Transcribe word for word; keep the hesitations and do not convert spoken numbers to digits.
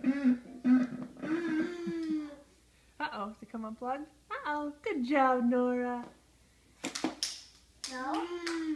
Uh-oh, has it come unplugged? Uh-oh, good job, Nora. No?